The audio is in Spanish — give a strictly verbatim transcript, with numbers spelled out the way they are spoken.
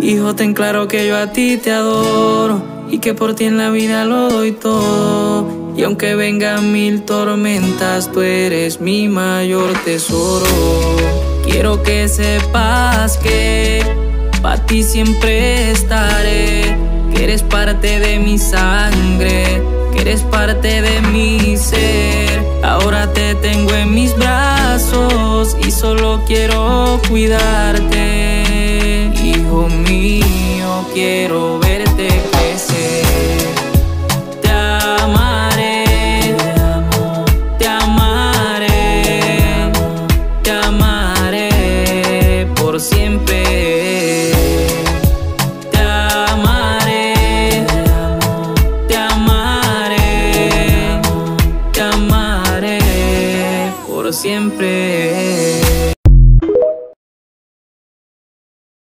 Hijo, ten claro que yo a ti te adoro y que por ti en la vida lo doy todo. Y aunque vengan mil tormentas, tú eres mi mayor tesoro. Quiero que sepas que pa' ti siempre estaré, que eres parte de mi sangre, que eres parte de mi ser. Ahora te tengo en mis brazos y solo quiero cuidarte. Hijo mío, quiero